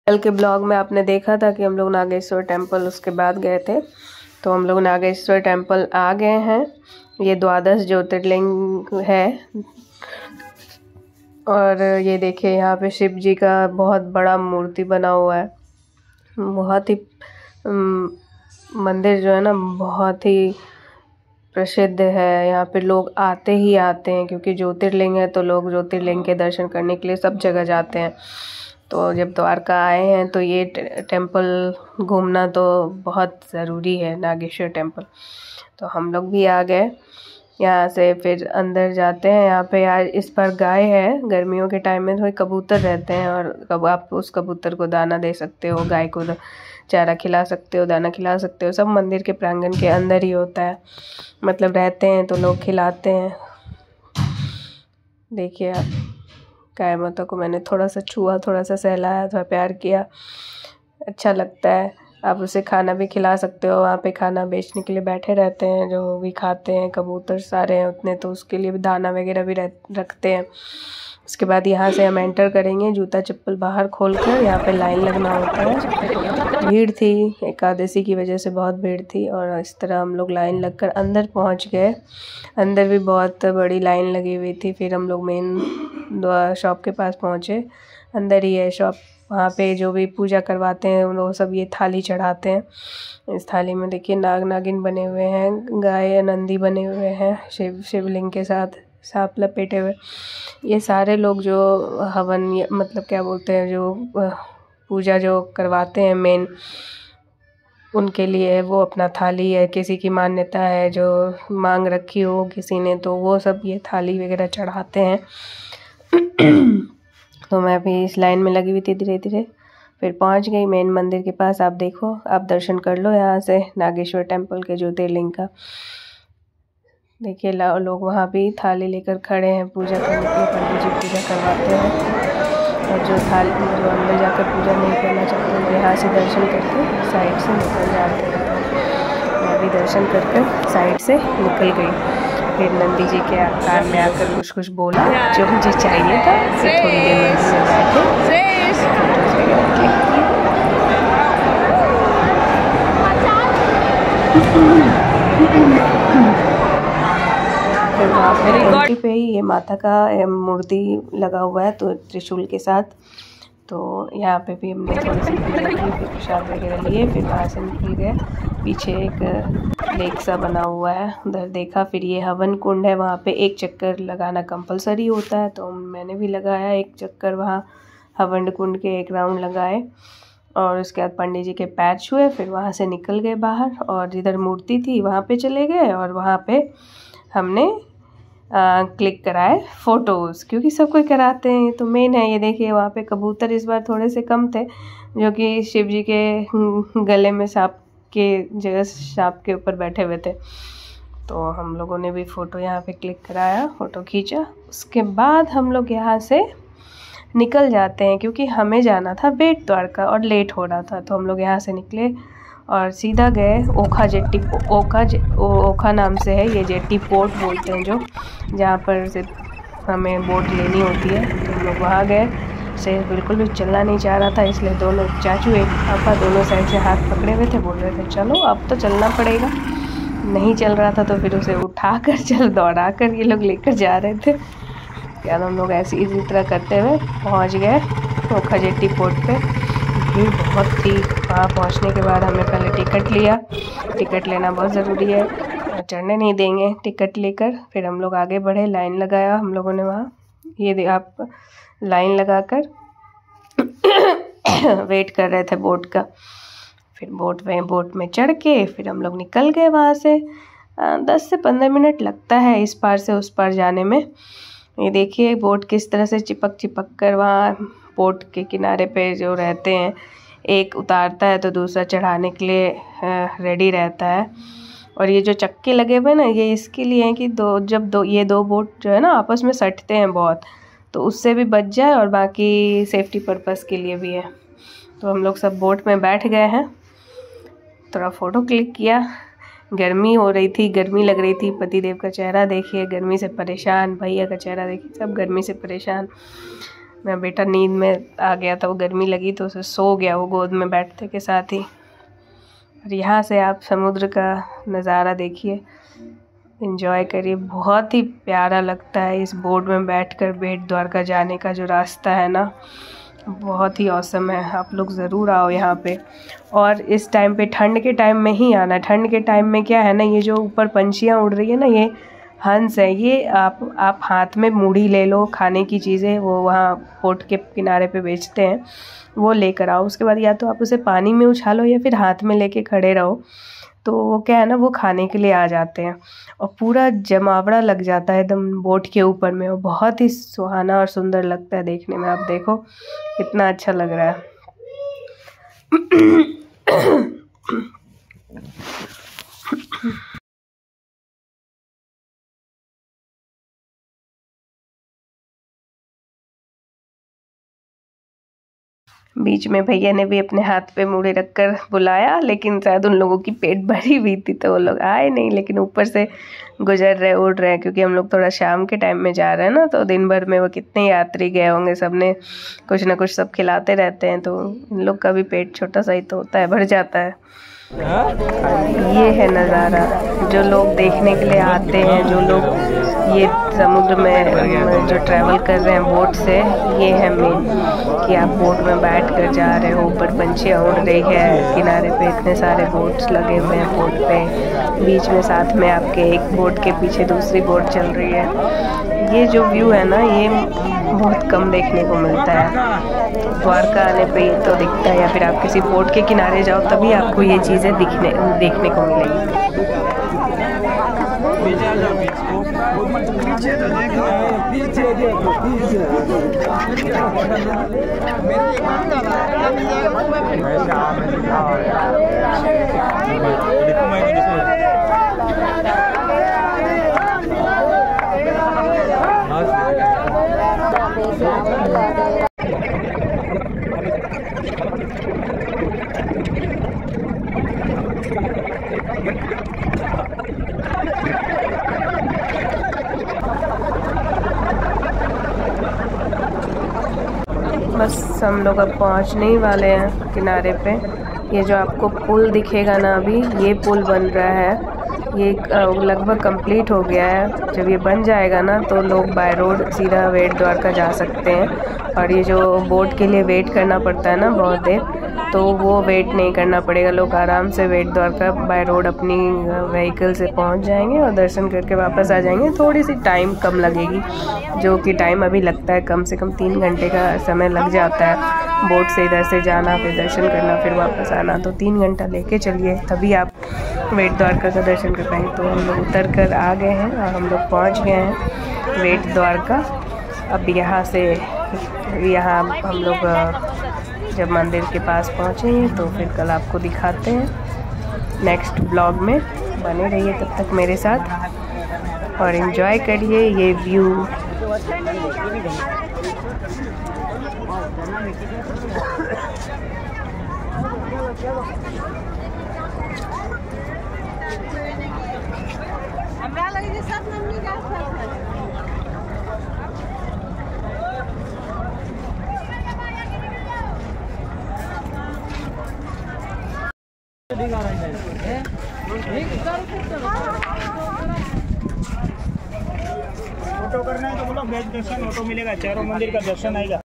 कल के ब्लॉग में आपने देखा था कि हम लोग नागेश्वर टेम्पल उसके बाद गए थे। तो हम लोग नागेश्वर टेम्पल आ गए हैं। ये द्वादश ज्योतिर्लिंग है। और ये देखिए यहाँ पे शिव जी का बहुत बड़ा मूर्ति बना हुआ है। बहुत ही मंदिर जो है ना बहुत ही प्रसिद्ध है। यहाँ पे लोग आते ही आते हैं क्योंकि ज्योतिर्लिंग है, तो लोग ज्योतिर्लिंग के दर्शन करने के लिए सब जगह जाते हैं। तो जब द्वारका आए हैं तो ये टेम्पल घूमना तो बहुत ज़रूरी है, नागेश्वर टेम्पल। तो हम लोग भी आ गए। यहाँ से फिर अंदर जाते हैं। यहाँ पे यार इस पर गाय है। गर्मियों के टाइम में थोड़े कबूतर रहते हैं और कब आप उस कबूतर को दाना दे सकते हो, गाय को चारा खिला सकते हो, दाना खिला सकते हो। सब मंदिर के प्रांगण के अंदर ही होता है, मतलब रहते हैं तो लोग खिलाते हैं। देखिए आप, गाय माता को मैंने थोड़ा सा छुआ, थोड़ा सा सहलाया, थोड़ा प्यार किया, अच्छा लगता है। आप उसे खाना भी खिला सकते हो। वहाँ पे खाना बेचने के लिए बैठे रहते हैं, जो भी खाते हैं कबूतर सारे हैं उतने, तो उसके लिए भी दाना वगैरह भी रखते हैं। उसके बाद यहाँ से हम एंटर करेंगे, जूता चप्पल बाहर खोलकर। यहाँ पे लाइन लगना होता है। भीड़ थी, एकादशी की वजह से बहुत भीड़ थी और इस तरह हम लोग लाइन लगकर अंदर पहुँच गए। अंदर भी बहुत बड़ी लाइन लगी हुई थी। फिर हम लोग मेन शॉप के पास पहुँचे। अंदर ही है शॉप। वहाँ पे जो भी पूजा करवाते हैं वो सब ये थाली चढ़ाते हैं। इस थाली में देखिए नाग नागिन बने हुए हैं, गाय नंदी बने हुए हैं, शिवलिंग के साथ सांप लपेटे हुए। ये सारे लोग जो हवन मतलब क्या बोलते हैं, जो पूजा जो करवाते हैं मेन, उनके लिए वो अपना थाली है। किसी की मान्यता है, जो मांग रखी हो किसी ने, तो वो सब ये थाली वगैरह चढ़ाते हैं। तो मैं भी इस लाइन में लगी हुई थी। धीरे धीरे फिर पहुंच गई मेन मंदिर के पास। आप देखो, आप दर्शन कर लो यहाँ से नागेश्वर टेम्पल के ज्योतिर्लिंग का। देखिए लोग वहाँ भी थाली लेकर खड़े हैं पूजा करने के लिए। पंडित जी पूजा करवाते हैं और जो अंदर जाकर पूजा नहीं करना चाहते वो यहाँ से दर्शन करके साइड से निकल जाते हैं। मैं भी दर्शन करके साइड से निकल गई। फिर नंदी जी के आकार में आकर कुछ कुछ बोला जो मुझे चाहिए था। फिर थोड़ी देर मंदिर में बैठे, फोटोज वगैरह क्लिक फिर वहाँ पर एंट्री पे ही ये माता का मूर्ति लगा हुआ है, तो त्रिशूल के साथ। तो यहाँ पे भी हमने थोड़ी सी पूजा की, फिर प्रसाद वगैरह लिए, फिर वहाँ से निकल गए। पीछे एक लेक सा बना हुआ है, उधर देखा। फिर ये हवन कुंड है, वहाँ पे एक चक्कर लगाना कंपलसरी होता है, तो मैंने भी लगाया एक चक्कर वहाँ हवन कुंड के, एक राउंड लगाए। और उसके बाद पंडित जी के पैर छुए, फिर वहाँ से निकल गए बाहर और जिधर मूर्ति थी वहाँ पे चले गए। और वहाँ पे हमने क्लिक कराए फ़ोटोज़, क्योंकि सब कोई कराते हैं, तो मेन है। ये देखिए वहाँ पे कबूतर इस बार थोड़े से कम थे, जो कि शिव जी के गले में सांप के जगह सांप के ऊपर बैठे हुए थे। तो हम लोगों ने भी फ़ोटो यहाँ पे क्लिक कराया, फ़ोटो खींचा। उसके बाद हम लोग यहाँ से निकल जाते हैं, क्योंकि हमें जाना था बेट द्वारका और लेट हो रहा था। तो हम लोग यहाँ से निकले और सीधा गए ओखा जेट्टी। ओखा नाम से है ये जेट्टी, पोर्ट बोलते हैं जो, जहाँ पर से हमें बोट लेनी होती है। तो हम लोग वहाँ गए। से बिल्कुल भी चलना नहीं चाह रहा था, इसलिए दोनों चाचू एक पापा दोनों साइड से हाथ पकड़े हुए थे, बोल रहे थे चलो अब तो चलना पड़ेगा। नहीं चल रहा था तो फिर उसे उठा कर दौड़ा कर ये लोग लेकर जा रहे थे। क्या हम लोग ऐसे इसी तरह करते हुए पहुँच गए ओखा जेट्टी पोर्ट पे। भीड़ बहुत थी। वहाँ पहुँचने के बाद हमने पहले टिकट लिया। टिकट लेना बहुत ज़रूरी है, चढ़ने नहीं देंगे टिकट लेकर। फिर हम लोग आगे बढ़े, लाइन लगाया हम लोगों ने वहाँ। ये आप लाइन लगाकर वेट कर रहे थे बोट का। फिर बोट में चढ़ के फिर हम लोग निकल गए वहाँ से। 10 से 15 मिनट लगता है इस पार से उस पार जाने में। ये देखिए बोट किस तरह से चिपक कर वहाँ बोट के किनारे पे जो रहते हैं, एक उतारता है तो दूसरा चढ़ाने के लिए रेडी रहता है। और ये जो चक्के लगे हुए ना, ये इसके लिए हैं कि ये दो बोट जो है ना आपस में सटते हैं बहुत, तो उससे भी बच जाए, और बाकी सेफ्टी पर्पस के लिए भी है। तो हम लोग सब बोट में बैठ गए हैं, थोड़ा फ़ोटो क्लिक किया। गर्मी हो रही थी, गर्मी लग रही थी। पतिदेव का चेहरा देखिए गर्मी से परेशान, भैया का चेहरा देखिए, सब गर्मी से परेशान। मेरा बेटा नींद में आ गया था, वो गर्मी लगी तो उसे सो गया वो गोद में बैठते के साथ ही। और यहाँ से आप समुद्र का नज़ारा देखिए, एंजॉय करिए। बहुत ही प्यारा लगता है इस बोट में बैठकर बेट द्वारका जाने का जो रास्ता है ना, बहुत ही औसम है। आप लोग ज़रूर आओ यहाँ पे। और इस टाइम पे ठंड के टाइम में ही आना। ठंड के टाइम में क्या है ना, ये जो ऊपर पंछियाँ उड़ रही है ना, ये हंस है। ये आप हाथ में मूढ़ी ले लो, खाने की चीज़ें वो वहाँ बोट के किनारे पे बेचते हैं, वो लेकर आओ। उसके बाद या तो आप उसे पानी में उछालो या फिर हाथ में लेके खड़े रहो, तो वो क्या है ना, वो खाने के लिए आ जाते हैं। और पूरा जमावड़ा लग जाता है एकदम बोट के ऊपर में, वो बहुत ही सुहाना और सुंदर लगता है देखने में। आप देखो कितना अच्छा लग रहा है। बीच में भैया ने भी अपने हाथ पे मूढ़े रखकर बुलाया, लेकिन शायद उन लोगों की पेट भरी हुई थी तो वो लोग आए नहीं। लेकिन ऊपर से गुजर रहे, उड़ रहे हैं, क्योंकि हम लोग थोड़ा शाम के टाइम में जा रहे हैं ना, तो दिन भर में वो कितने यात्री गए होंगे, सबने कुछ ना कुछ सब खिलाते रहते हैं, तो इन लोग का भी पेट छोटा सा ही तो होता है, भर जाता है। ये है नज़ारा जो लोग देखने के लिए आते हैं, जो लोग ये समुद्र में जो ट्रैवल कर रहे हैं बोट से, ये है मेन कि आप बोट में बैठ कर जा रहे हो, ऊपर पंछियाँ उड़ रही है, किनारे पे इतने सारे बोट्स लगे हुए हैं बोट पे, बीच में साथ में आपके एक बोट के पीछे दूसरी बोट चल रही है। ये जो व्यू है ना, ये बहुत कम देखने को मिलता है। तो द्वारका आने पे ये तो दिखता है, या फिर आप किसी बोट के किनारे जाओ तभी आपको ये चीज़ें देखने को मिलेगी। बस हम लोग अब पहुंचने ही वाले हैं किनारे पे। ये जो आपको पुल दिखेगा ना, अभी ये पुल बन रहा है, ये लगभग कंप्लीट हो गया है। जब ये बन जाएगा ना, तो लोग बाय रोड सीधा बेट द्वारका जा सकते हैं। और ये जो बोट के लिए वेट करना पड़ता है ना बहुत देर, तो वो वेट नहीं करना पड़ेगा। लोग आराम से बेट द्वारका बाय रोड अपनी व्हीकल से पहुंच जाएंगे और दर्शन करके वापस आ जाएंगे। थोड़ी सी टाइम कम लगेगी, जो कि टाइम अभी लगता है कम से कम 3 घंटे का समय लग जाता है बोट से इधर से जाना, फिर दर्शन करना, फिर वापस आना। तो 3 घंटा लेके चलिए, तभी आप बेट द्वारका का दर्शन कर पाएंगे। तो हम लोग उतर कर आ गए हैं और हम लोग पहुँच गए हैं बेट द्वारका। अब यहाँ हम लोग जब मंदिर के पास पहुँचेंगे तो फिर कल आपको दिखाते हैं नेक्स्ट ब्लॉग में। बने रहिए तब तक मेरे साथ और एंजॉय करिए ये व्यू। फोटो करना है तो बोलो, बेस्ट दर्शन ऑटो मिलेगा, चारों मंदिर का दर्शन आएगा।